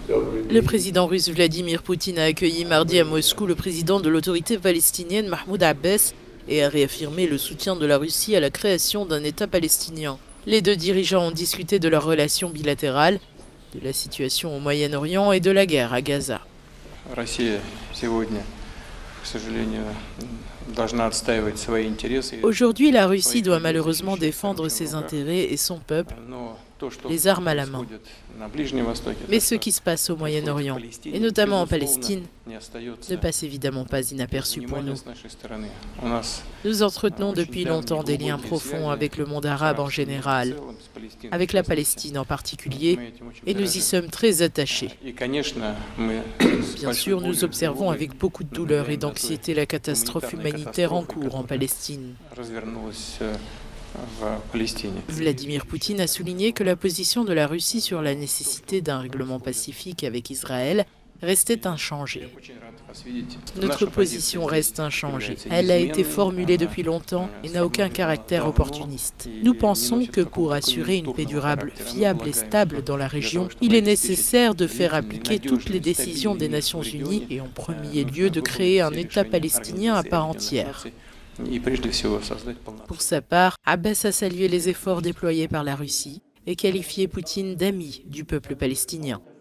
Le président russe Vladimir Poutine a accueilli mardi à Moscou le président de l'autorité palestinienne Mahmoud Abbas et a réaffirmé le soutien de la Russie à la création d'un État palestinien. Les deux dirigeants ont discuté de leurs relations bilatérales, de la situation au Moyen-Orient et de la guerre à Gaza. Aujourd'hui, la Russie doit malheureusement défendre ses intérêts et son peuple, les armes à la main. Mais ce qui se passe au Moyen-Orient, et notamment en Palestine, ne passe évidemment pas inaperçu pour nous. Nous entretenons depuis longtemps des liens profonds avec le monde arabe en général, avec la Palestine en particulier, et nous y sommes très attachés. Bien sûr, nous observons avec beaucoup de douleur et d'anxiété la catastrophe humanitaire en cours en Palestine. Vladimir Poutine a souligné que la position de la Russie sur la nécessité d'un règlement pacifique avec Israël restait inchangée. Notre position reste inchangée. Elle a été formulée depuis longtemps et n'a aucun caractère opportuniste. Nous pensons que pour assurer une paix durable, fiable et stable dans la région, il est nécessaire de faire appliquer toutes les décisions des Nations Unies et en premier lieu de créer un État palestinien à part entière. Pour sa part, Abbas a salué les efforts déployés par la Russie et qualifié Poutine d'ami du peuple palestinien.